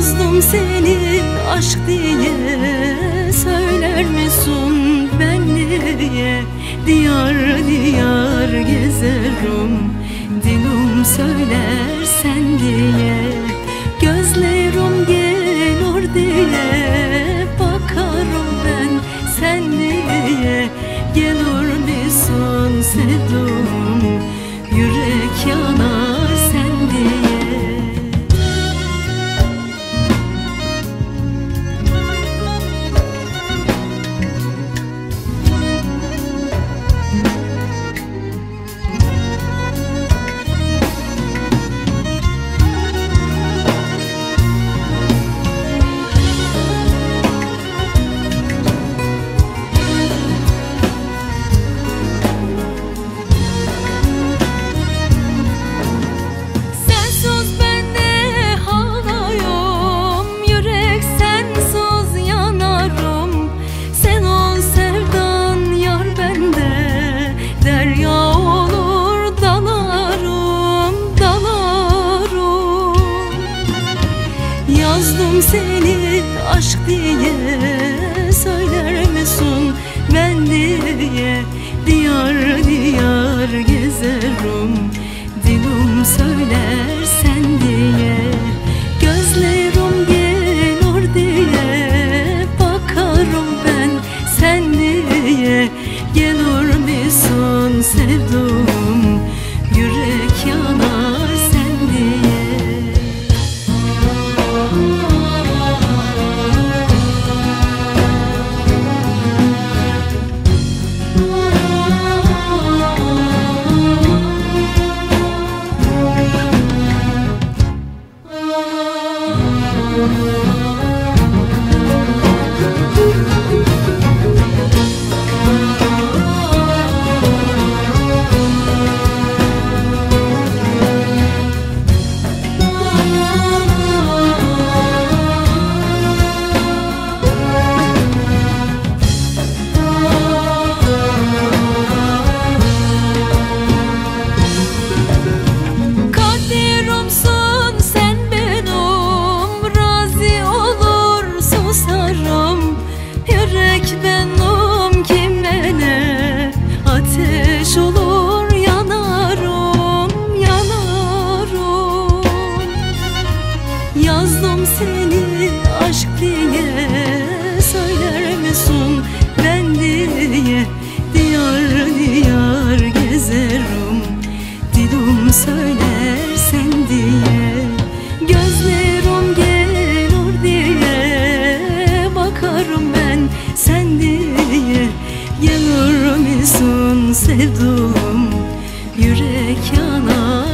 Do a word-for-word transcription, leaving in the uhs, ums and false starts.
Yazdım seni aşk diye, söyler misin ben diye? Diyar diyar gezerim, dilim söyler sen diye. Gözlerim gelir diye, bakarım ben sen diye. Gelir misin sevdum, yürek yanar sen diye. Yazdım seni aşk diye, söyler misin ben diye? Diyar diyar gezerim, dilim söyler sen diye. Gözlerim gelir diye, bakarım ben sen diye. Gelir misin sevdum, yürek yanar sen diye. Benim kimene ateş olur, yanarım, yanarım. Yazdım seni aşk diye, söyler misin ben diye? Diyar diyar gezerim, dilim söyler sen diye. Gözlerim gelir diye, bakarım ben sen diye. Gelir misin sevdum, yürek yanar